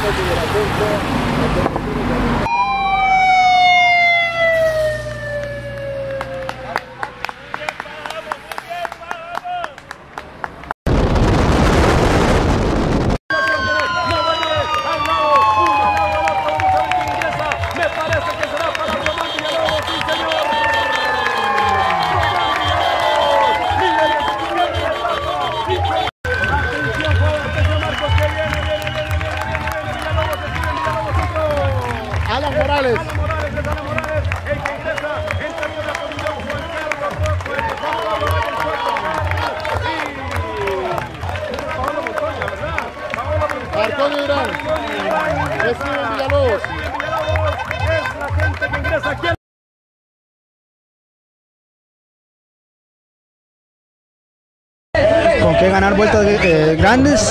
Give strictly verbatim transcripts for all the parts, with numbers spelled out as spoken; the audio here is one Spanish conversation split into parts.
Alan Morales. Alan Morales, es Alan Morales, el que ingresa, entra en la posición, Juan Carlos Rocco, el Juan Pablo del Soto. Y Paolo Montoya, ¿verdad? Paolo Montoya. Antonio Irán. Steven Villalobos. Steven Villalobos es la gente que ingresa aquí. Con qué ganar vueltas eh, grandes,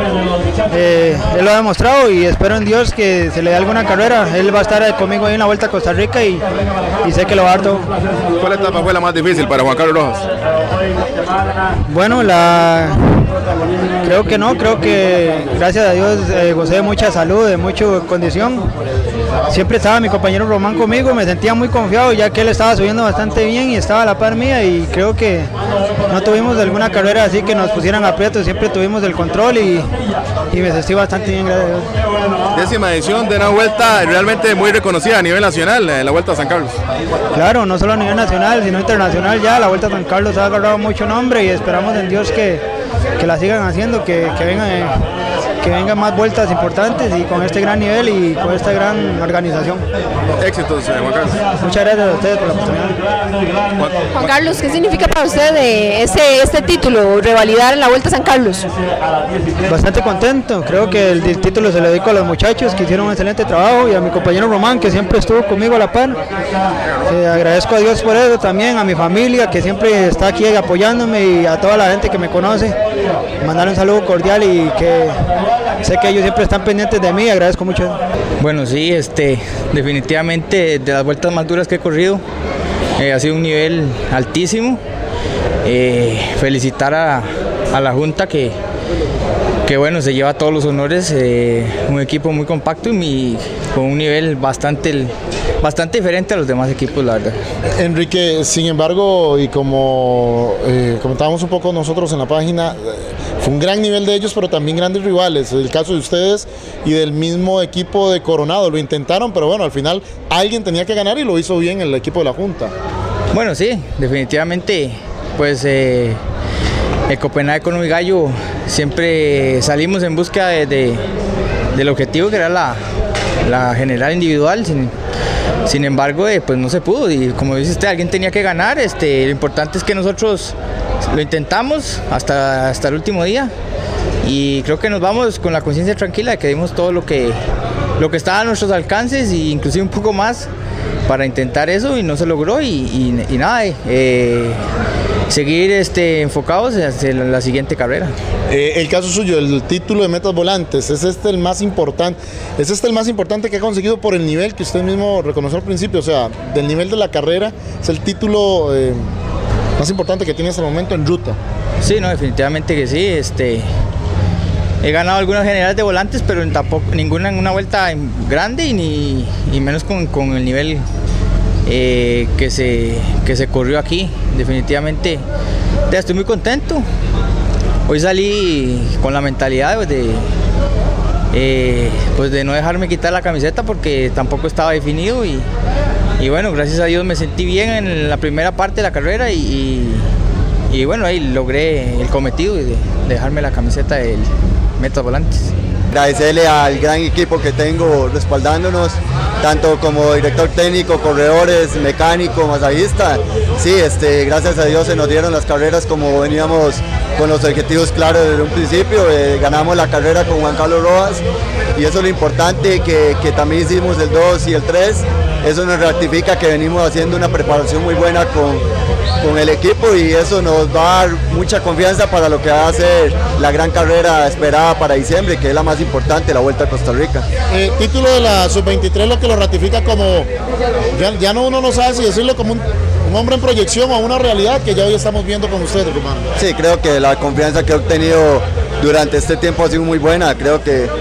eh, él lo ha demostrado y espero en Dios que se le dé alguna carrera. Él va a estar conmigo ahí en la Vuelta a Costa Rica y, y sé que lo va a dar todo. ¿Cuál etapa fue la más difícil para Juan Carlos Rojas? Bueno, la creo que no, creo que gracias a Dios eh, gocé de mucha salud, de mucha condición. Siempre estaba mi compañero Román conmigo, me sentía muy confiado ya que él estaba subiendo bastante bien y estaba a la par mía y creo que no tuvimos alguna carrera así que nos pusieran aprietos, siempre tuvimos el control y, y me sentí bastante bien, gracias a Dios. Décima edición de una vuelta realmente muy reconocida a nivel nacional, la Vuelta a San Carlos. Claro, no solo a nivel nacional, sino internacional ya, la Vuelta a San Carlos ha agarrado mucho nombre y esperamos en Dios que, que la sigan haciendo, que, que vengan... Eh, que vengan más vueltas importantes y con este gran nivel y con esta gran organización. Éxitos, eh, Juan Carlos. Muchas gracias a ustedes por la oportunidad. Juan, Juan Carlos, ¿qué significa para usted eh, este, este título, revalidar en la Vuelta a San Carlos? Bastante contento, creo que el, el título se lo dedico a los muchachos que hicieron un excelente trabajo y a mi compañero Román que siempre estuvo conmigo a la par. Eh, agradezco a Dios por eso, también a mi familia que siempre está aquí apoyándome y a toda la gente que me conoce. Mandar un saludo cordial y que sé que ellos siempre están pendientes de mí, agradezco mucho. Bueno, sí, este, definitivamente de las vueltas más duras que he corrido, eh, ha sido un nivel altísimo. Eh, felicitar a, a la Junta que, que bueno, se lleva todos los honores, eh, un equipo muy compacto y mi, con un nivel bastante, bastante diferente a los demás equipos, la verdad. Enrique, sin embargo, y como eh, comentábamos un poco nosotros en la página, fue un gran nivel de ellos, pero también grandes rivales. El caso de ustedes y del mismo equipo de Coronado, lo intentaron, pero bueno, al final alguien tenía que ganar y lo hizo bien el equipo de la Junta. Bueno, sí, definitivamente, pues eh, el Copenhague con un gallo siempre salimos en busca de, de, del objetivo que era la, la general individual. Sin, sin embargo, eh, pues no se pudo y como dice usted, alguien tenía que ganar. Este, lo importante es que nosotros lo intentamos hasta, hasta el último día y creo que nos vamos con la conciencia tranquila de que dimos todo lo que, lo que estaba a nuestros alcances e inclusive un poco más para intentar eso y no se logró y, y, y nada, eh, seguir este, enfocados hacia la, la siguiente carrera. Eh, el caso suyo, el título de metas volantes, ¿es este el más importante? ¿Es este el más importante que ha conseguido por el nivel que usted mismo reconoció al principio? O sea, del nivel de la carrera, es el título eh, más importante que tiene hasta el momento en ruta. Sí, no, definitivamente que sí. Este, he ganado algunas generales de volantes, pero tampoco ninguna en una vuelta grande y, ni, y menos con, con el nivel eh, que, se, que se corrió aquí. Definitivamente ya estoy muy contento. Hoy salí con la mentalidad de, eh, pues de no dejarme quitar la camiseta porque tampoco estaba definido y, y bueno, gracias a Dios me sentí bien en la primera parte de la carrera y, y, y bueno, ahí logré el cometido de dejarme la camiseta del Metas Volantes. Agradecerle al gran equipo que tengo respaldándonos, tanto como director técnico, corredores, mecánico, masajista. Sí, este, gracias a Dios se nos dieron las carreras como veníamos con los objetivos claros desde un principio. Eh, ganamos la carrera con Juan Carlos Rojas y eso es lo importante, que, que también hicimos el dos y el tres. Eso nos ratifica que venimos haciendo una preparación muy buena con, con el equipo y eso nos va a dar mucha confianza para lo que va a ser la gran carrera esperada para diciembre, que es la más importante, la Vuelta a Costa Rica. Eh, título de la sub veintitrés, lo que lo ratifica como, ya, ya no uno no sabe si decirlo como un, un hombre en proyección o una realidad que ya hoy estamos viendo con ustedes, hermano. Sí, creo que la confianza que he obtenido durante este tiempo ha sido muy buena, creo que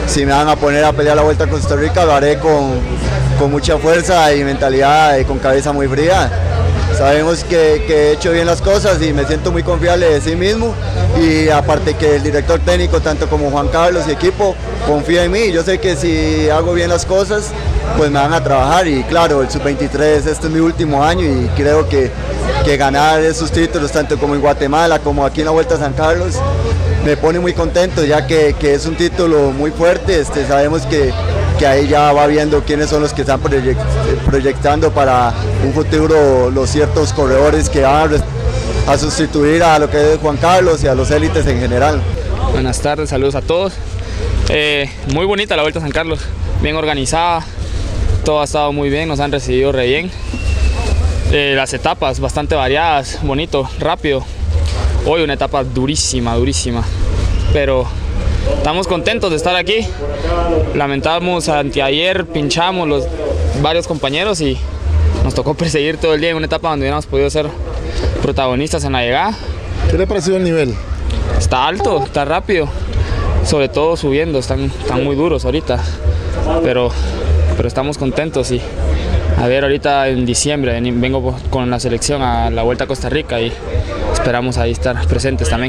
si me van a poner a pelear la Vuelta a Costa Rica, lo haré con, con mucha fuerza y mentalidad y con cabeza muy fría. Sabemos que, que he hecho bien las cosas y me siento muy confiable de sí mismo, y aparte que el director técnico, tanto como Juan Carlos y equipo, confía en mí. Yo sé que si hago bien las cosas, pues me van a trabajar, y claro, el sub veintitrés, este es mi último año y creo que, que ganar esos títulos, tanto como en Guatemala como aquí en la Vuelta a San Carlos, me pone muy contento, ya que, que es un título muy fuerte. Este, sabemos que que ahí ya va viendo quiénes son los que están proyect, proyectando para un futuro los ciertos corredores que van a, a sustituir a lo que es Juan Carlos y a los élites en general. Buenas tardes, saludos a todos. Eh, muy bonita la Vuelta a San Carlos, bien organizada, todo ha estado muy bien, nos han recibido re bien. Eh, las etapas bastante variadas, bonito, rápido. Hoy una etapa durísima, durísima, pero estamos contentos de estar aquí. Lamentamos anteayer, pinchamos los varios compañeros y nos tocó perseguir todo el día en una etapa donde hubiéramos podido ser protagonistas en la llegada. ¿Qué le ha parecido el nivel? Está alto, está rápido, sobre todo subiendo, están, están muy duros ahorita, pero, pero estamos contentos. Y a ver, ahorita en diciembre vengo con la selección a la Vuelta a Costa Rica y esperamos ahí estar presentes también.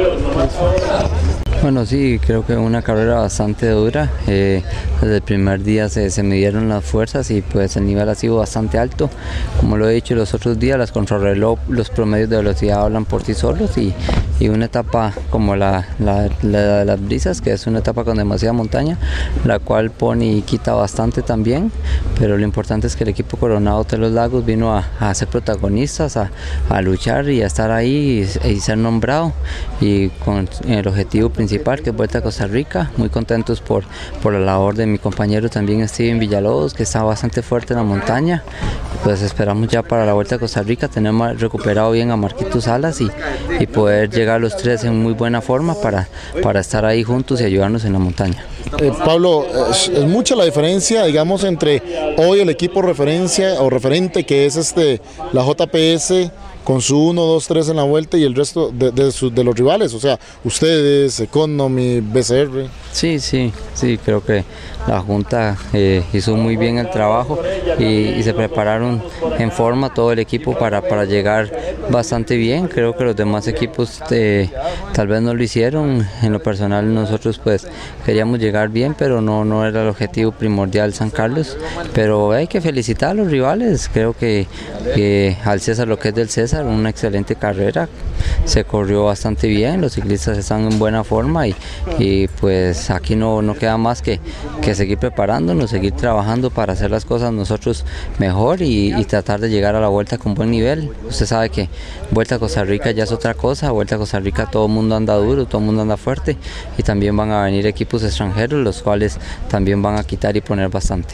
Bueno, sí, creo que una carrera bastante dura. Eh, desde el primer día se, se midieron las fuerzas y pues el nivel ha sido bastante alto. Como lo he dicho los otros días, las contrarreloj, los promedios de velocidad hablan por sí solos, y, y una etapa como la, la, la de las brisas, que es una etapa con demasiada montaña, la cual pone y quita bastante también, pero lo importante es que el equipo Coronado de los Lagos vino a, a ser protagonistas, a, a luchar y a estar ahí y, y ser nombrado, y con el objetivo principal que es Vuelta a Costa Rica. Muy contentos por, por la labor de mi compañero también Steven Villalobos, que está bastante fuerte en la montaña. Pues esperamos ya para la Vuelta a Costa Rica tenemos recuperado bien a Marquitos Salas y, y poder llegar los tres en muy buena forma para, para estar ahí juntos y ayudarnos en la montaña. Eh, Pablo, es, es mucha la diferencia, digamos, entre hoy el equipo referencia o referente, que es este la J P S, con su uno, dos, tres en la vuelta, y el resto de, de, su, de los rivales, o sea, ustedes, Economy, B C R. Sí, sí, sí, creo que la Junta eh, hizo muy bien el trabajo y, y se prepararon en forma todo el equipo para, para llegar bastante bien. Creo que los demás equipos eh, tal vez no lo hicieron. En lo personal nosotros pues queríamos llegar bien, pero no, no era el objetivo primordial San Carlos. Pero hay que felicitar a los rivales, creo que, que al César lo que es del César, una excelente carrera, se corrió bastante bien, los ciclistas están en buena forma y, y pues aquí no, no queda más que, que seguir preparándonos, seguir trabajando para hacer las cosas nosotros mejor y, y tratar de llegar a la vuelta con buen nivel. Usted sabe que Vuelta a Costa Rica ya es otra cosa, Vuelta a Costa Rica todo el mundo anda duro, todo el mundo anda fuerte, y también van a venir equipos extranjeros, los cuales también van a quitar y poner bastante.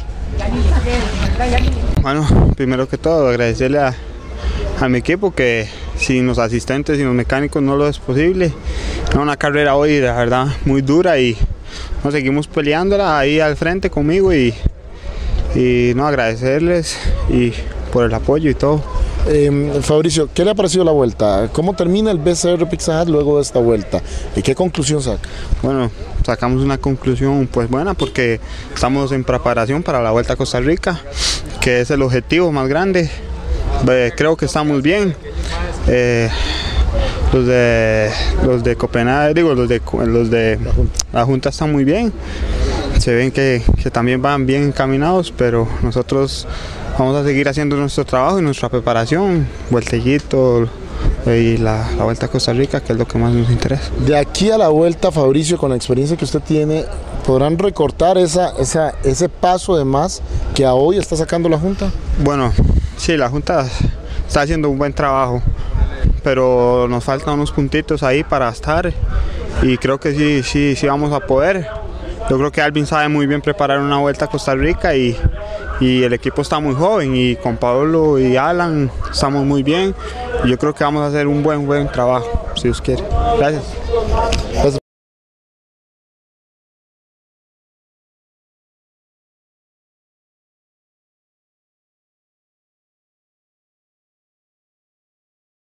Bueno, primero que todo agradecerle a a mi equipo, que sin los asistentes y los mecánicos no lo es posible. Es una carrera hoy, la verdad, muy dura, y nos seguimos peleándola ahí al frente conmigo, y, y no, agradecerles y por el apoyo y todo. Eh, Fabricio, ¿qué le ha parecido la vuelta? ¿Cómo termina el B C R Pizza Hut luego de esta vuelta? ¿Y qué conclusión saca? Bueno, sacamos una conclusión pues buena, porque estamos en preparación para la Vuelta a Costa Rica, que es el objetivo más grande. Eh, creo que estamos bien. Eh, los de los de Copenhague, digo los de los de la Junta, la junta están muy bien. Se ven que, que también van bien encaminados, pero nosotros vamos a seguir haciendo nuestro trabajo y nuestra preparación, vueltellito y la, la Vuelta a Costa Rica, que es lo que más nos interesa. De aquí a la vuelta, Fabricio, con la experiencia que usted tiene, ¿podrán recortar esa, esa, ese paso de más que a hoy está sacando la Junta? Bueno, sí, la Junta está haciendo un buen trabajo, pero nos faltan unos puntitos ahí para estar, y creo que sí, sí, sí vamos a poder. Yo creo que Alvin sabe muy bien preparar una Vuelta a Costa Rica, y, y el equipo está muy joven, y con Pablo y Alan estamos muy bien, y yo creo que vamos a hacer un buen, buen trabajo, si Dios quiere. Gracias.